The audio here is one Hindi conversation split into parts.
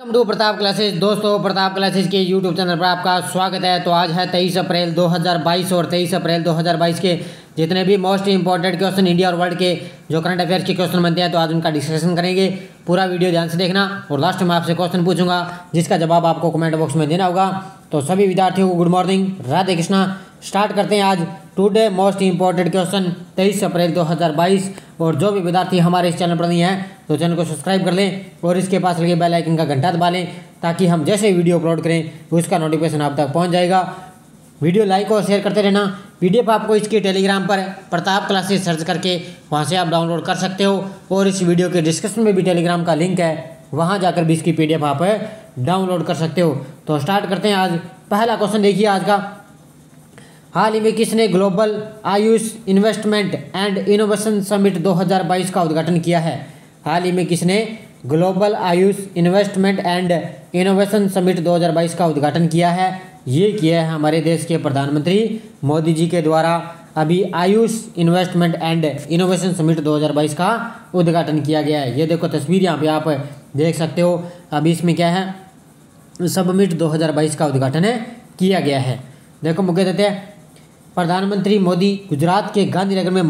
Welcome to Pratap classes. दोस्तों, प्रताप क्लासेस के यूट्यूब चैनल पर आपका स्वागत है। तो आज है 23 अप्रैल 2022 और 23 अप्रैल 2022 के जितने भी मोस्ट इंपॉर्टेंट क्वेश्चन इंडिया और वर्ल्ड के जो करंट अफेयर्स के क्वेश्चन बनते हैं तो आज उनका डिस्कशन करेंगे। पूरा वीडियो ध्यान से देखना और लास्ट में आपसे क्वेश्चन पूछूंगा जिसका जवाब आपको कमेंट बॉक्स में देना होगा। तो सभी विद्यार्थियों को good morning, Radhe Krishna. Start करते हैं आज today most important question 23 April 2022। और जो भी विद्यार्थी हमारे इस चैनल पर नहीं है तो चैनल को सब्सक्राइब कर लें और इसके पास लगे बेल आइकन का घंटा दबा लें ताकि हम जैसे वीडियो अपलोड करें उसका नोटिफिकेशन आप तक पहुंच जाएगा। वीडियो लाइक और शेयर करते रहना। पीडीएफ आपको इसके टेलीग्राम पर प्रताप क्लासेस सर्च करके वहां से आप डाउनलोड कर सकते हो और इस वीडियो के डिस्क्रिप्शन में भी टेलीग्राम का लिंक है, वहां जाकर भी इसकी पीडीएफ आप डाउनलोड कर सकते हो। तो स्टार्ट करते हैं आज। पहला क्वेश्चन देखिए आज का। हाल ही में किसने global Ayush investment and innovation summit 2022 का उद्घाटन किया है? हाल ही में किसने global Ayush investment and innovation summit 2022 का उद्घाटन किया है? ये किया है हमारे देश के प्रधानमंत्री मोदी जी के द्वारा। अभी Ayush investment and innovation summit 2022 का उद्घाटन किया गया है। ये देखो तस्वीर यहाँ पे आप देख सकते हो। अभी इसमें क्या है, समिट 2022 का उद्घाटन किया गया है। देखो मुख्य देते हैं, प्रधानमंत्री मोदी गुजरात के गांधीनगर में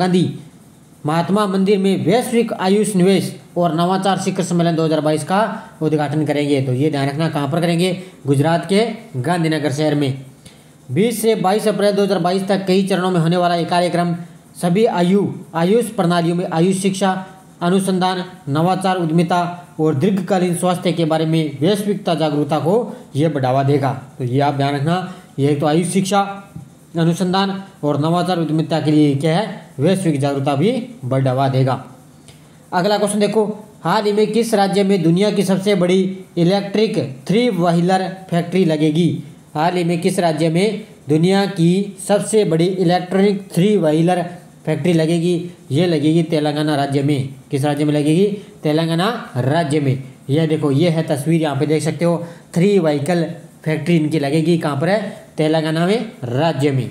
महात्मा मंदिर में वैश्विक आयुष निवेश और नवाचार शिखर सम्मेलन 2022 का उद्घाटन करेंगे। तो ये ध्यान रखना, कहाँ पर करेंगे? गुजरात के गांधीनगर शहर में। 20 से 22 अप्रैल 2022 तक कई चरणों में होने वाला ये कार्यक्रम सभी आयुष प्रणालियों में आयुष शिक्षा, अनुसंधान, नवाचार, उद्यमिता और दीर्घकालीन स्वास्थ्य के बारे में वैश्विकता जागरूकता को यह बढ़ावा देगा। तो ये आप ध्यान रखना, ये तो आयुष शिक्षा, अनुसंधान और नवाचार उद्यमिता के लिए क्या है, वैश्विक जागरूकता भी बढ़ावा देगा। अगला क्वेश्चन देखो, हाल ही में किस राज्य में दुनिया की सबसे बड़ी इलेक्ट्रिक 3 व्हीलर फैक्ट्री लगेगी? हाल ही में किस राज्य में दुनिया की सबसे बड़ी इलेक्ट्रॉनिक 3 व्हीलर फैक्ट्री लगेगी? ये लगेगी तेलंगाना राज्य में। किस राज्य में लगेगी? तेलंगाना राज्य में। यह देखो, ये है तस्वीर, यहाँ पे देख सकते हो। 3 व्हीकल फैक्ट्री इनकी लगेगी। कहाँ पर है? तेलंगाना में राज्य में।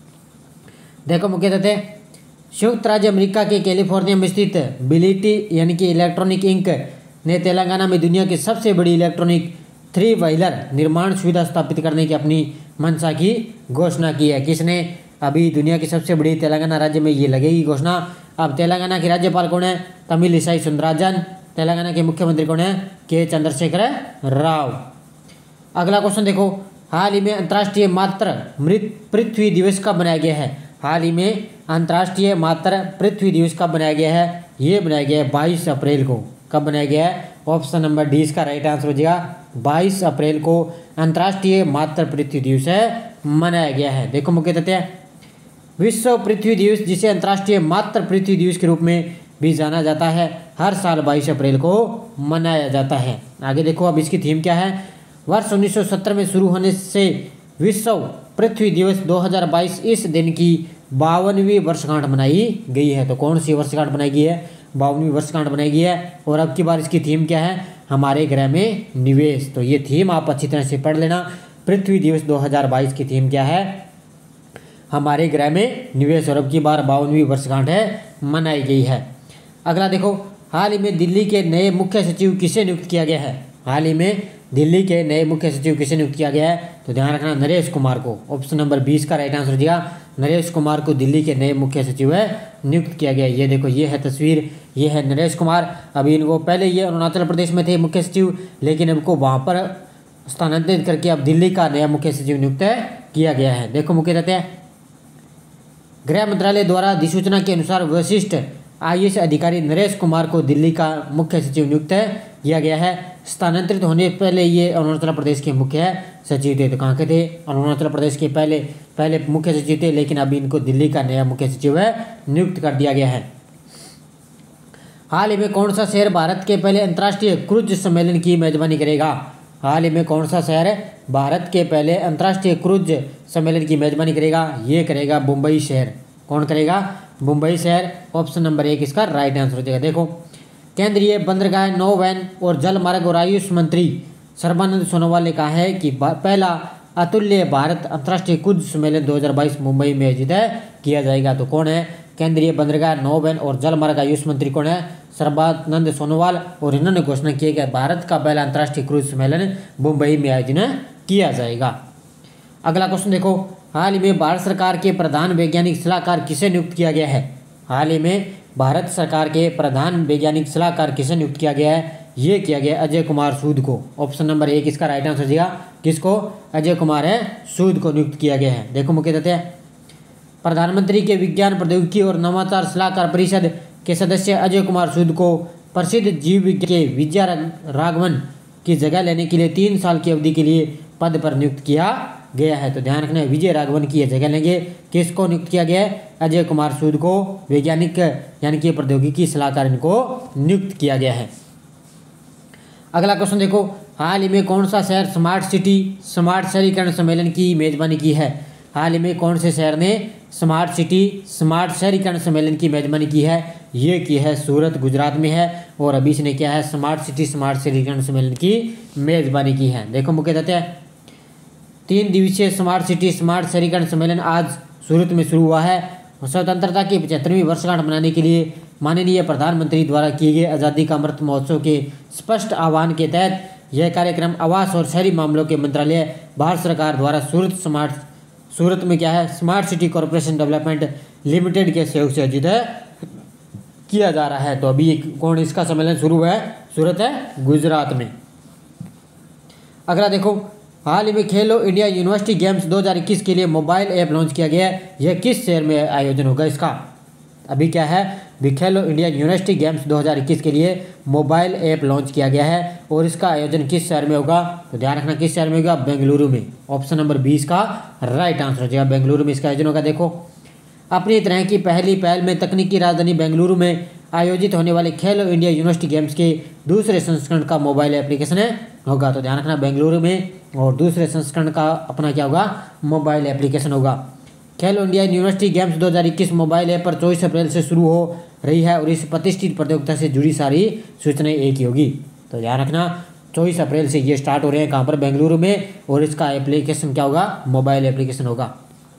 देखो मुख्य तथ्य, संयुक्त राज्य अमेरिका के कैलिफोर्निया में स्थित बिलिटी यानी कि इलेक्ट्रॉनिक इंक ने तेलंगाना में दुनिया की सबसे बड़ी इलेक्ट्रॉनिक 3 व्हीलर निर्माण सुविधा स्थापित करने की अपनी मंशा की घोषणा की है। किसने? अभी दुनिया की सबसे बड़ी तेलंगाना राज्य में ये लगेगी घोषणा। अब तेलंगाना के राज्यपाल कौन है? तमिलिसाई सुंदरराजन। तेलंगाना के मुख्यमंत्री कौन है? के चंद्रशेखर राव। अगला क्वेश्चन देखो, हाल ही में अंतर्राष्ट्रीय मातृ पृथ्वी दिवस कब मनाया गया है? हाल ही में अंतर्राष्ट्रीय मातृ पृथ्वी दिवस कब बनाया गया है? ये बनाया गया है 22 अप्रैल को। कब बनाया गया है? ऑप्शन नंबर डी इसका राइट आंसर हो जाएगा। 22 अप्रैल को अंतर्राष्ट्रीय मातृ पृथ्वी दिवस मनाया गया है। देखो मुख्य तथ्य, विश्व पृथ्वी दिवस जिसे अंतर्राष्ट्रीय मातृ पृथ्वी दिवस के रूप में भी जाना जाता है, हर साल 22 अप्रैल को मनाया जाता है। आगे देखो, अब इसकी थीम क्या है? वर्ष 1970 में शुरू होने से विश्व पृथ्वी दिवस 2022 इस दिन की 52वीं वर्षगांठ मनाई गई है। तो कौन सी वर्षगांठ बनाई गई है? 52वीं वर्षगांठ बनाई गई है। और अब की बार इसकी थीम क्या है? हमारे ग्रह में निवेश। तो ये थीम आप अच्छी तरह से पढ़ लेना। पृथ्वी दिवस 2022 की थीम क्या है? हमारे ग्रह में निवेश। और अब की बार 52वीं वर्षगांठ मनाई गई है। अगला देखो, हाल ही में दिल्ली के नए मुख्य सचिव किसे नियुक्त किया गया है? हाल ही में दिल्ली के नए मुख्य सचिव किसे नियुक्त किया गया है? तो ध्यान रखना, नरेश कुमार को। ऑप्शन नंबर 20 का राइट आंसर हो जाएगा। नरेश कुमार को दिल्ली के नए मुख्य सचिव नियुक्त किया गया है। ये देखो, ये है तस्वीर, ये है नरेश कुमार। अभी इनको पहले ये अरुणाचल प्रदेश में थे मुख्य सचिव, लेकिन इनको वहाँ पर स्थानांतरित करके अब दिल्ली का नया मुख्य सचिव नियुक्त किया गया है। देखो मुख्य तथ्य, गृह मंत्रालय द्वारा अधिसूचना के अनुसार वरिष्ठ आईएएस अधिकारी नरेश कुमार को दिल्ली का मुख्य सचिव नियुक्त किया गया है। स्थानांतरित होने पहले ये अरुणाचल प्रदेश के मुख्य सचिव थे। तो कहाँ के थे? अरुणाचल प्रदेश के पहले मुख्य सचिव थे, लेकिन अभी इनको दिल्ली का नया मुख्य सचिव नियुक्त कर दिया गया है। हाल ही में कौन सा शहर भारत के पहले अंतर्राष्ट्रीय क्रूज सम्मेलन की मेजबानी करेगा? हाल ही में कौन सा शहर भारत के पहले अंतर्राष्ट्रीय क्रूज सम्मेलन की मेजबानी करेगा? ये करेगा मुंबई शहर। कौन करेगा? मुंबई शहर। ऑप्शन नंबर 1 इसका राइट आंसर हो जाएगा। देखो, केंद्रीय बंदरगाह, नौवहन और जल मार्ग और आयुष मंत्री सर्बानंद सोनोवाल ने कहा है कि पहला अतुल्य भारत अंतर्राष्ट्रीय क्रूज सम्मेलन 2022 मुंबई में आयोजित किया जाएगा। तो कौन है? केंद्रीय बंदरगाह, नौबन और जलमार्ग आयुष मंत्री कौन है? सर्बानंद सोनोवाल। और इन्होंने घोषणा की है कि भारत का पहला अंतर्राष्ट्रीय क्रूज सम्मेलन मुंबई में आयोजन किया जाएगा। अगला क्वेश्चन देखो, हाल ही में भारत सरकार के प्रधान वैज्ञानिक सलाहकार किसे नियुक्त किया गया है? हाल ही में भारत सरकार के प्रधान वैज्ञानिक सलाहकार किसे नियुक्त किया गया है? ये किया गया अजय कुमार सूद को। ऑप्शन नंबर 1 इसका राइट आंसर दिया। किसको? अजय कुमार सूद को नियुक्त किया गया है। देखो मुख्य तथ्य, प्रधानमंत्री के विज्ञान प्रौद्योगिकी और नवाचार सलाहकार परिषद के सदस्य अजय कुमार सूद को प्रसिद्ध जीव विज्ञान के विजया राघवन की जगह लेने के लिए 3 साल की अवधि के लिए पद पर नियुक्त किया गया है। तो ध्यान रखना है, विजय राघवन की यह जगह लेंगे। किसको नियुक्त किया गया है? अजय कुमार सूद को वैज्ञानिक यानी कि प्रौद्योगिकी सलाहकार इनको नियुक्त किया गया है। अगला क्वेश्चन देखो, हाल ही में कौन सा शहर स्मार्ट शहरीकरण सम्मेलन की मेजबानी की है? हाल ही में कौन से शहर ने स्मार्ट शहरीकरण सम्मेलन की मेजबानी की है? ये की है सूरत, गुजरात में है। और अभी इसने क्या है? स्मार्ट शहरीकरण सम्मेलन की मेजबानी की है। देखो मुख्य तथ्य, 3 दिवसीय स्मार्ट शहरीकरण सम्मेलन आज सूरत में शुरू हुआ है। स्वतंत्रता की 75वीं वर्षगांठ मनाने के लिए माननीय प्रधानमंत्री द्वारा किए गए आज़ादी का अमृत महोत्सव के स्पष्ट आह्वान के तहत यह कार्यक्रम आवास और शहरी मामलों के मंत्रालय, भारत सरकार द्वारा सूरत में क्या है? Smart city corporation development limited के सहयोग से आयोजित किया जा रहा है। तो अभी कौन इसका सम्मेलन शुरू हुआ है? सूरत है, गुजरात में। अगला देखो, हाल ही में खेलो इंडिया यूनिवर्सिटी गेम्स 2021 के लिए मोबाइल ऐप लॉन्च किया गया है। यह किस शहर में आयोजन होगा इसका? अभी क्या है? खेलो इंडिया यूनिवर्सिटी गेम्स 2021 के लिए मोबाइल ऐप लॉन्च किया गया है और इसका आयोजन किस शहर में होगा? तो ध्यान रखना, किस शहर में होगा? बेंगलुरु में। ऑप्शन नंबर 20 का राइट आंसर हो जाएगा, बेंगलुरु में इसका आयोजन होगा। देखो, अपनी तरह की पहली पहल में तकनीकी राजधानी बेंगलुरु में आयोजित होने वाले खेलो इंडिया यूनिवर्सिटी गेम्स के दूसरे संस्करण का मोबाइल एप्लीकेशन होगा। तो ध्यान रखना, बेंगलुरु में और दूसरे संस्करण का अपना क्या होगा? मोबाइल एप्लीकेशन होगा। Khelo India university games 2021 mobile app पर 24 अप्रैल से शुरू हो रही है और इस प्रतिष्ठित प्रतियोगिता से जुड़ी सारी सूचनाएं एक ही होगी। तो ध्यान रखना, 24 अप्रैल से ये स्टार्ट हो रहे हैं। कहाँ पर? बेंगलुरु में। और इसका एप्लीकेशन क्या होगा? मोबाइल एप्लीकेशन होगा।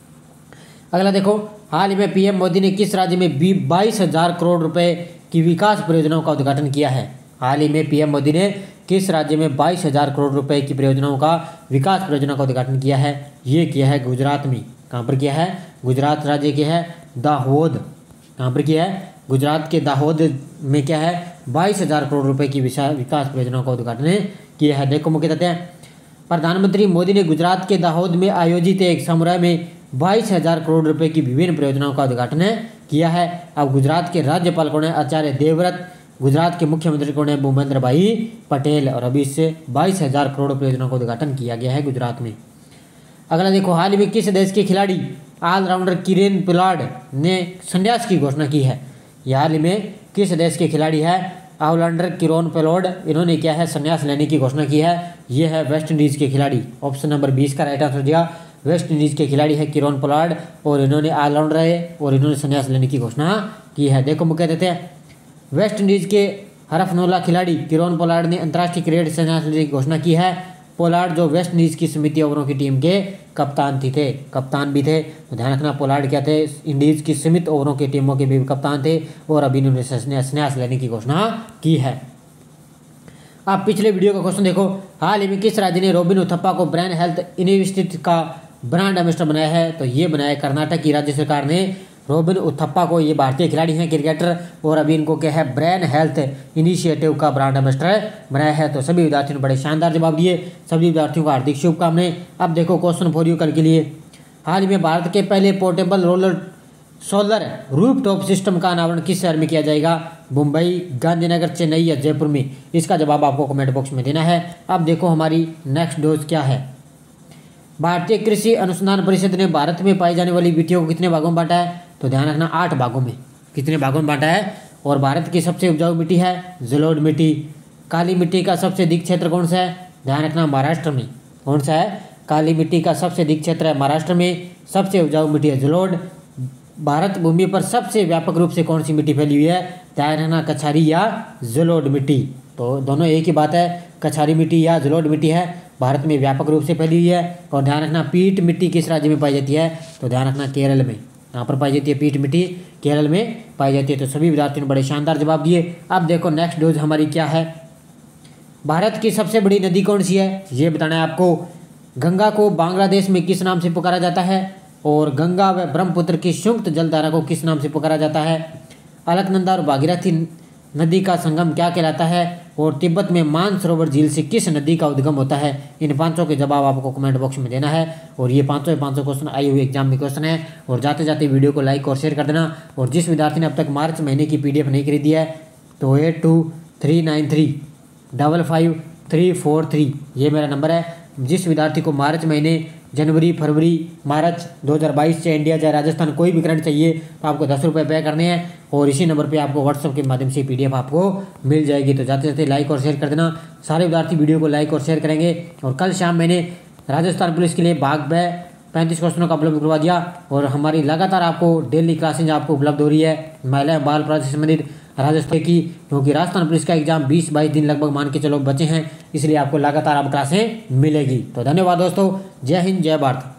अगला देखो, हाल ही में पीएम मोदी ने किस राज्य में 22,000 करोड़ रुपए की विकास परियोजनाओं का उद्घाटन किया है? हाल ही में पीएम मोदी ने किस राज्य में 22,000 करोड़ रुपए की परियोजनाओं का विकास परियोजना का उद्घाटन किया है? ये किया है गुजरात में। कहाँ पर किया है? गुजरात राज्य के है दाहोद। कहाँ पर किया है? गुजरात के दाहोद में क्या है? 22,000 करोड़ रुपए की विकास परियोजनाओं का उद्घाटन किया है। देखो मुख्य तथ्य, प्रधानमंत्री मोदी ने गुजरात के दाहोद में आयोजित एक समारोह में 22,000 करोड़ रुपए की विभिन्न परियोजनाओं का उद्घाटन किया है। अब गुजरात के राज्यपाल कौन है? आचार्य देवव्रत। गुजरात के मुख्यमंत्री कौन है? भूपेंद्र भाई पटेल। और अभी इससे 22,000 करोड़ परियोजनाओं का उद्घाटन किया गया है गुजरात में। अगला देखो, हाल ही में किस देश के खिलाड़ी ऑलराउंडर किरेन पोलार्ड ने संन्यास की घोषणा की है? हाल ही में किस देश के खिलाड़ी है ऑलराउंडर किरेन पोलार्ड? इन्होंने क्या है? संन्यास लेने की घोषणा की है। ये है वेस्ट इंडीज के खिलाड़ी। ऑप्शन नंबर 20 का राइट आंसर दिया। वेस्ट इंडीज के खिलाड़ी है किरेन पोलार्ड और इन्होंने ऑलराउंडर है और इन्होंने संन्यास लेने की घोषणा की है। देखो मुख्य देते हैं, वेस्ट इंडीज के हरफनौला खिलाड़ी किरेन पोलार्ड ने अंतर्राष्ट्रीय क्रिकेट संन्यास लेने की घोषणा की है। पोलार्ड जो वेस्ट इंडीज की सीमित ओवरों की टीम के कप्तान भी थे। तो ध्यान रखना, पोलार्ड क्या थे? इंडीज की सीमित ओवरों की टीमों के भी कप्तान थे और अभी इन्होंने संन्यास लेने की घोषणा की है। आप पिछले वीडियो का क्वेश्चन देखो, हाल ही में किस राज्य ने रॉबिन उथप्पा को ब्रेन हेल्थ इनिशिएटिव का ब्रांड एम्बेसडर बनाया है? तो ये बनाया कर्नाटक की राज्य सरकार ने रॉबिन उथप्पा को। ये भारतीय खिलाड़ी हैं, क्रिकेटर, और अभी इनको क्या है? ब्रेन हेल्थ इनिशिएटिव का ब्रांड एम्बेसडर बनाया है। तो सभी विद्यार्थियों ने बड़े शानदार जवाब दिए। सभी विद्यार्थियों को हार्दिक शुभकामनाएं। अब देखो क्वेश्चन फॉर यू कल के लिए, हाल ही में भारत के पहले पोर्टेबल सोलर रूफटॉप सिस्टम का अनावरण किस शहर में किया जाएगा? मुंबई, गांधीनगर, चेन्नई या जयपुर में? इसका जवाब आपको कमेंट बॉक्स में देना है। अब देखो हमारी नेक्स्ट डोज क्या है। भारतीय कृषि अनुसंधान परिषद ने भारत में पाई जाने वाली मिट्टियों को कितने भागों में बांटा है? तो ध्यान रखना, 8 भागों में। कितने भागों में बांटा है? और भारत की सबसे उपजाऊ मिट्टी है जलोढ़ मिट्टी। काली मिट्टी का सबसे अधिक क्षेत्र कौन सा है? ध्यान रखना, महाराष्ट्र में। कौन सा है? काली मिट्टी का सबसे अधिक क्षेत्र है महाराष्ट्र में। सबसे उपजाऊ मिट्टी है जलोढ़। भारत भूमि पर सबसे व्यापक रूप से कौन सी मिट्टी फैली हुई है? ध्यान रखना, कछारी या जलोढ़ मिट्टी। तो दोनों एक ही बात है, कछारी मिट्टी या जलोढ़ मिट्टी है, भारत में व्यापक रूप से फैली हुई है। और ध्यान रखना, पीट मिट्टी किस राज्य में पाई जाती है? तो ध्यान रखना, केरल में। यहाँ पर पाई जाती है पीठ मिट्टी, केरल में पाई जाती है। तो सभी विद्यार्थियों ने बड़े शानदार जवाब दिए। अब देखो नेक्स्ट डोज हमारी क्या है। भारत की सबसे बड़ी नदी कौन सी है, ये बताना है आपको। गंगा को बांग्लादेश में किस नाम से पुकारा जाता है, और गंगा व ब्रह्मपुत्र की संयुक्त जलधारा को किस नाम से पुकारा जाता है। अलकनंदा और भागीरथी नदी का संगम क्या कहलाता है, और तिब्बत में मानसरोवर झील से किस नदी का उद्गम होता है। इन पांचों के जवाब आपको कमेंट बॉक्स में देना है। और ये पांचों क्वेश्चन आई हुई एग्जाम में क्वेश्चन है। और जाते जाते वीडियो को लाइक और शेयर कर देना। और जिस विद्यार्थी ने अब तक मार्च महीने की PDF नहीं खरीदी है तो 8239355343 ये मेरा नंबर है। जिस विद्यार्थी को मार्च महीने, जनवरी, फरवरी, मार्च 2022 चाहे इंडिया चाहे राजस्थान कोई भी करंट चाहिए तो आपको 10 रुपये पे करने हैं। और इसी नंबर पे आपको व्हाट्सएप के माध्यम से PDF आपको मिल जाएगी। तो जाते जाते लाइक और शेयर कर देना। सारे विद्यार्थी वीडियो को लाइक और शेयर करेंगे। और कल शाम मैंने राजस्थान पुलिस के लिए भाग ब 35 क्वेश्चनों का उपलब्ध करवा दिया। और हमारी लगातार आपको डेली क्लासेज आपको उपलब्ध हो रही है महिला बाल अपराध से संबंधित राजस्थान की, क्योंकि राजस्थान पुलिस का एग्जाम 20-22 दिन लगभग मान के चलो बचे हैं, इसलिए आपको लगातार अब क्लासें मिलेगी। तो धन्यवाद दोस्तों, जय हिंद जय भारत।